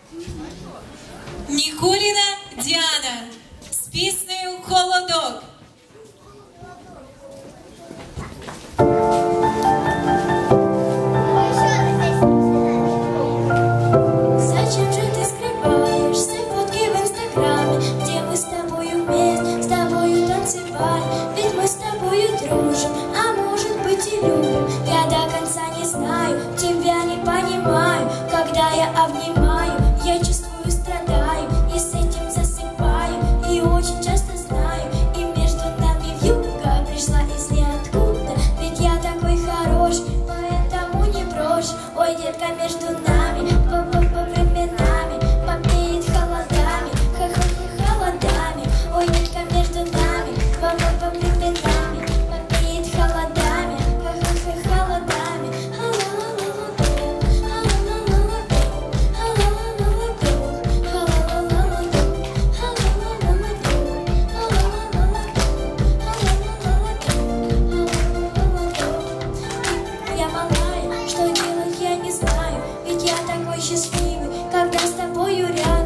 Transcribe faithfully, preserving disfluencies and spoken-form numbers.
Никулина Диана с песнею «Холодок». Зачем же ты скрываешь все фотки в инстаграме, где мы с тобою вместе, с тобою танцевали? Ведь мы с тобою дружим, а может быть и любим. Я до конца не знаю, тебя не понимаю. Когда я обнимаю, я чувствую, страдаю, и с этим засыпаю. И очень часто знаю, и между нами вьюга пришла из ниоткуда. Ведь я такой хороший, поэтому не брошу. Ой, детка, между нами по, по, по временами попеет холодами, ха-ха-ха, холодами. Ой, детка, между нами по, по, по временами попеет холодами, ха-ха-ха, холодами. Я малая, что делать я не знаю, ведь я такой счастливый, когда с тобою рядом.